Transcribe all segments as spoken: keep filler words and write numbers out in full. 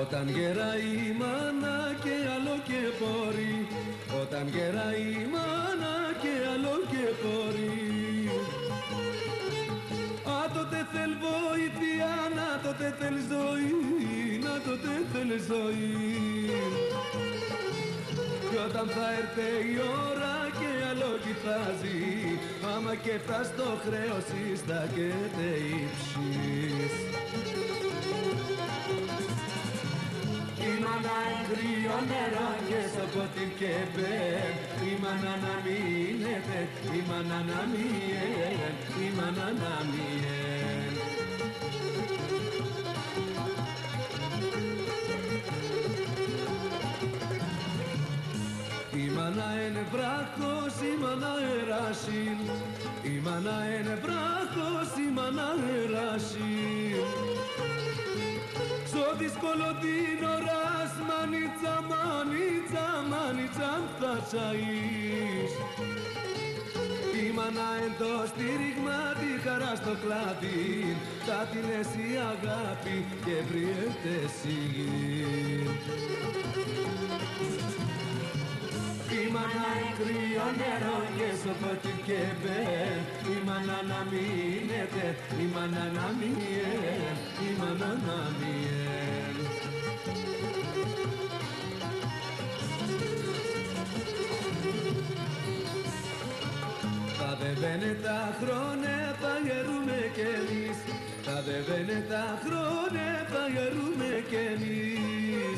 Όταν γεράει η μάνα και άλλο και πόρει, όταν γεράει η μάνα και άλλο και πόρει. Α, τότε θέλ βοήθεια, να τότε θέλ ζωή, να τότε θέλ ζωή. Κι όταν θα έρθει η ώρα και αλογητάζει, άμα και φτάσει το χρέος εις τα κατεϊψείς. Η μάνα κρύο νερό και σοποτήρ και μπεν, η μάνα να μείνεται, η μάνα να μειέν, η μάνα να μειέν. Η μάνα είναι βράχος, η μάνα εράσιν, η μάνα είναι βράχος, η μάνα εράσιν. Στο δύσκολο την ώρας, μανίτσα, μανίτσα, μανίτσα θα τσαείς. Η μάνα εν το στήριγμα, τη χαρά στο κλάδι, θα την εσύ αγάπη και βριέται εσύ. Η μάνα εν κρύο νερό και σοποτήρ και μπεν, η μάνα να μείνεται, η μάνα να μειέν, η μάνα να μειέν. Τα δεβαίνε τα χρόνια, θα γερούμε κι εμείς, τα δεβαίνε τα χρόνια, θα γερούμε κι εμείς.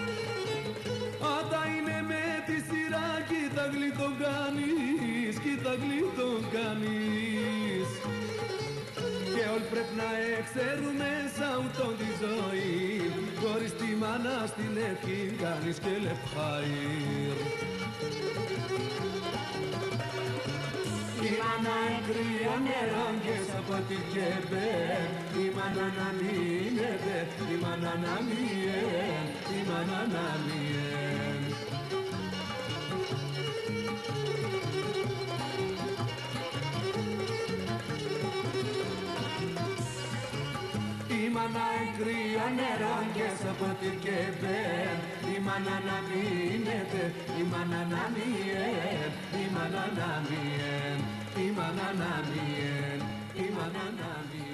Άτα είναι με τη σειρά, κοίτα γλίτον κάνεις, κοίτα γλίτον κάνεις. Και όλοι πρέπει να εξέρουμε σαν ούτον τη ζωή, χωρίς τη μάνα στην ευχή κάνεις και λεπχαΐρ. Η μάνα εν κρύο νερό και σοποτήρ και μπεν, η μάνα να μείνεται, η μάνα να μειέν, η μάνα να μειέν. Η μάνα εν κρύο νερό και σοποτήρ και μπεν, η μάνα να μείνεται, η μάνα να μειέν, η μάνα να μειέν, η μάνα να μειέν, η μάνα να μειέν.